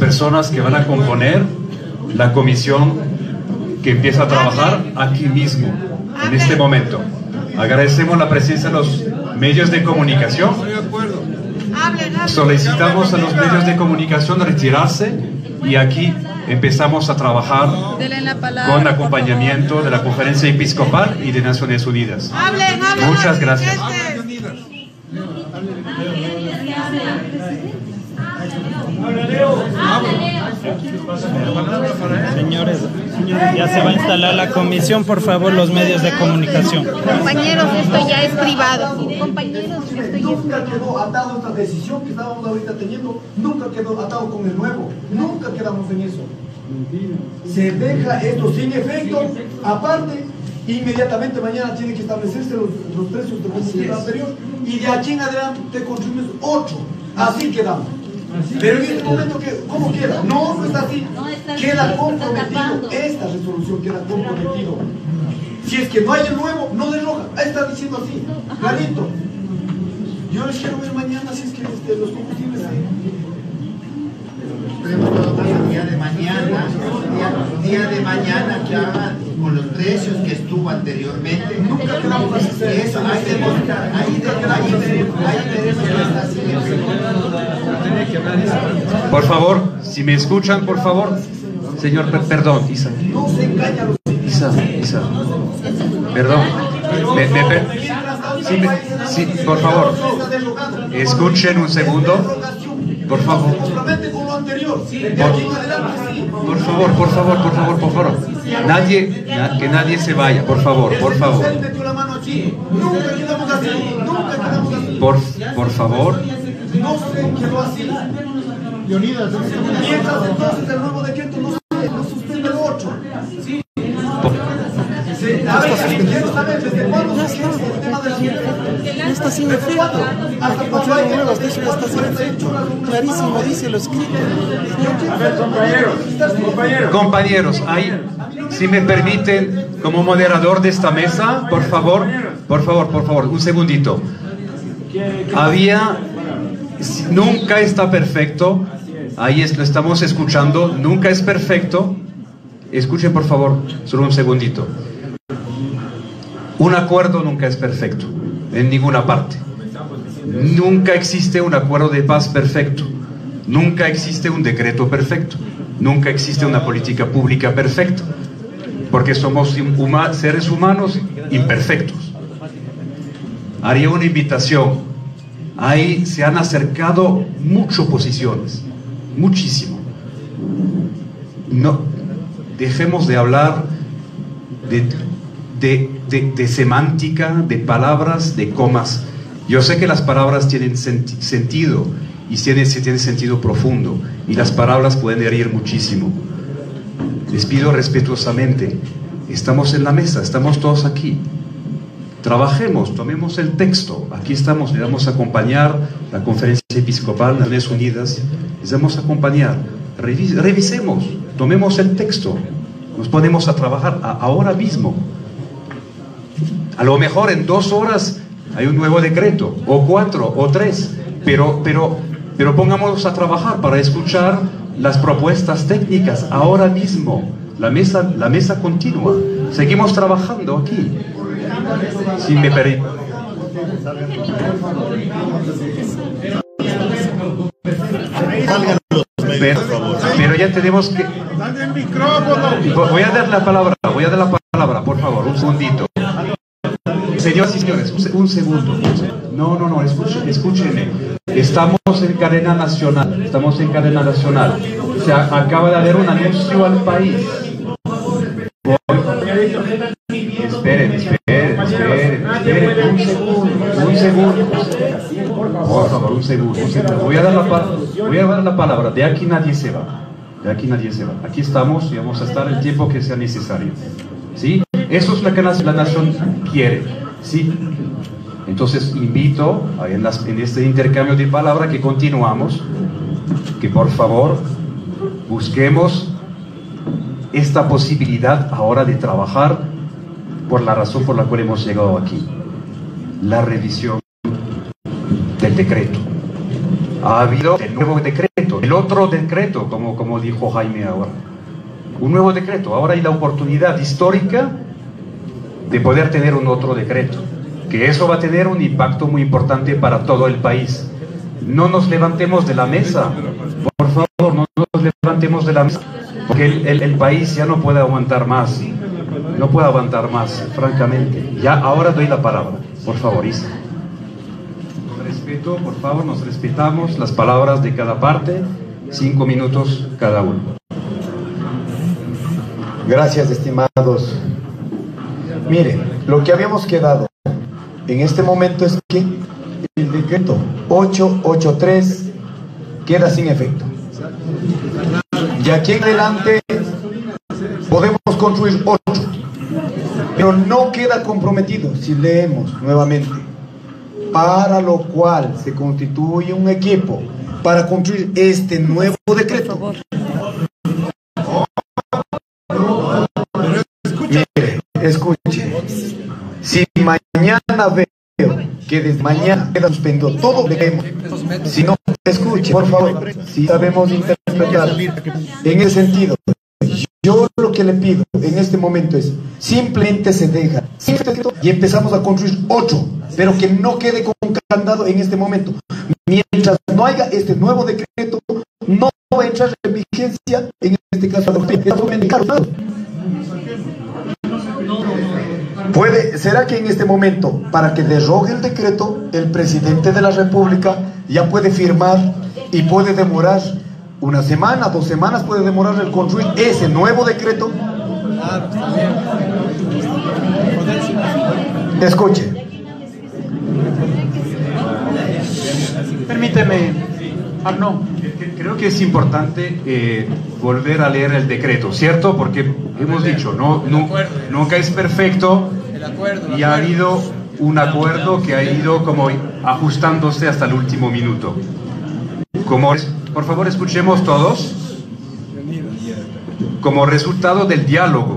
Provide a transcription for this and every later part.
personas que van a componer la comisión que empieza a trabajar aquí mismo, en este momento. Agradecemos la presencia de los medios de comunicación. Solicitamos a los medios de comunicación retirarse y aquí empezamos a trabajar con acompañamiento de la Conferencia Episcopal y de Naciones Unidas. Muchas gracias. Señores, ya se va a instalar la comisión, por favor, los medios de comunicación. Compañeros, esto ya es privado. Compañeros, esto ya es privado. Nunca quedó atado esta decisión que estábamos ahorita teniendo, nunca quedó atado con el nuevo, nunca quedamos en eso. Se deja esto sin efecto, aparte, inmediatamente mañana tienen que establecerse los precios del combustible anterior y de aquí en adelante consumimos 8, así quedamos. Pero en este momento, ¿cómo queda? No, no está así. Queda comprometido. Esta resolución queda comprometido. Si es que no hay el nuevo, no derroja. Ahí está diciendo así, clarito. Yo les quiero ver mañana si es que los combustibles el día de mañana que hagan con los precios que estuvo anteriormente. Nunca quedamos así. Eso, ahí veremos que está así. Por favor, si me escuchan, por favor. Señor, perdón, Isa. No se engaña a los Isa. Perdón. Sí, por favor. Escuchen un segundo. Por favor. Por favor. Que nadie se vaya, por favor. Nunca quedamos así. Por favor. No se quedó así. Leonidas, mientras entonces el nuevo decreto no suspende el 8. Sí. A ver, quiero saber desde cuándo se quiere el tema de la Ya está sin efecto. hasta cuándo hay nuevas, de hecho ya está sin efecto. Clarísimo, dice lo escrito. A ver, Compañeros, si me permiten, como moderador de esta mesa, por favor, un segundito. Nunca está perfecto, lo estamos escuchando, nunca es perfecto. Escuchen por favor, solo un segundito. Un acuerdo nunca es perfecto, en ninguna parte. Nunca existe un acuerdo de paz perfecto. Nunca existe un decreto perfecto. Nunca existe una política pública perfecta. Porque somos seres humanos imperfectos. Haría una invitación. Ahí se han acercado muchas posiciones, muchísimo. No, dejemos de hablar de semántica, de palabras, de comas. Yo sé que las palabras tienen sentido y tienen sentido profundo y las palabras pueden herir muchísimo. Les pido respetuosamente, estamos en la mesa, estamos todos aquí. Trabajemos, tomemos el texto. Aquí estamos, le vamos a acompañar la Conferencia Episcopal, Naciones Unidas, les vamos a acompañar. Revisemos, tomemos el texto, nos ponemos a trabajar ahora mismo. A lo mejor en 2 horas hay un nuevo decreto, o 4, o 3, pero pongámonos a trabajar para escuchar las propuestas técnicas ahora mismo. La mesa continúa, seguimos trabajando aquí. Si me permite. Pero ya tenemos que... Voy a dar la palabra, por favor, un segundito. Señoras y señores, un segundo. No, escúchenme. Estamos en cadena nacional. Se acaba de haber un anuncio al país. Esperen. Un segundo. Por favor, un segundo. Voy a dar la palabra. De aquí nadie se va. Aquí estamos y vamos a estar el tiempo que sea necesario. ¿Sí? Eso es lo que la nación quiere. ¿Sí? Entonces invito en este intercambio de palabras que continuamos, que por favor busquemos esta posibilidad ahora de trabajar por la razón por la cual hemos llegado aquí: la revisión del decreto. Ha habido el nuevo decreto, el otro decreto, como dijo Jaime ahora. Un nuevo decreto. Ahora hay la oportunidad histórica de poder tener un otro decreto, que eso va a tener un impacto muy importante para todo el país. No nos levantemos de la mesa, por favor, no nos levantemos de la mesa, porque el país ya no puede aguantar más, no puede aguantar más, francamente. Ya, ahora doy la palabra, por favor, Isa. Con respeto, por favor, nos respetamos las palabras de cada parte, 5 minutos cada uno. Gracias, estimados. Miren, lo que habíamos quedado en este momento es que el decreto 883 queda sin efecto. Y aquí en adelante podemos construir 8, pero no queda comprometido, si leemos nuevamente, para lo cual se constituye un equipo para construir este nuevo decreto. Mire, escuche, si mañana veo que desde mañana queda suspendido todo, dejemos. Si no, escuche, por favor, si sabemos interpretar en ese sentido, yo lo que le pido en este momento es, simplemente se deja y empezamos a construir 8, pero que no quede con candado en este momento. Mientras no haya este nuevo decreto, no va a entrar en vigencia, en este caso, la doctrina. ¿Será que en este momento, para que derrogue el decreto, el presidente de la República ya puede firmar y puede demorar una semana, 2 semanas, puede demorar el construir ese nuevo decreto? Escuche. Permíteme, Arnaud. Creo que es importante volver a leer el decreto, ¿cierto? Porque hemos dicho, nunca es perfecto y ha habido un acuerdo que ha ido como ajustándose hasta el último minuto. Por favor, escuchemos todos. Como resultado del diálogo,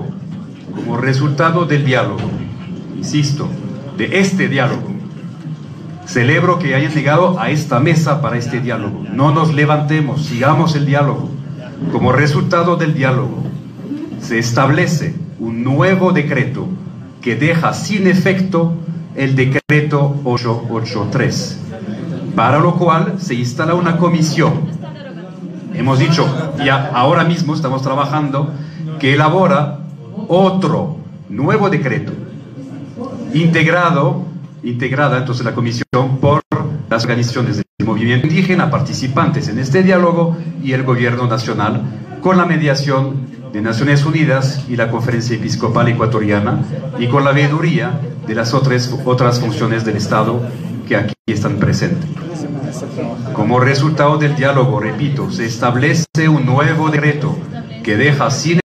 insisto, de este diálogo, celebro que hayan llegado a esta mesa para este diálogo. No nos levantemos, sigamos el diálogo. Como resultado del diálogo, se establece un nuevo decreto que deja sin efecto el decreto 883, para lo cual se instala una comisión. Hemos dicho, ya ahora mismo estamos trabajando, que elabora otro nuevo decreto, integrada entonces la comisión por las organizaciones del movimiento indígena participantes en este diálogo y el gobierno nacional, con la mediación de Naciones Unidas y la Conferencia Episcopal Ecuatoriana, y con la veeduría de las otras funciones del Estado que aquí están presentes. Como resultado del diálogo, repito, se establece un nuevo decreto que deja sin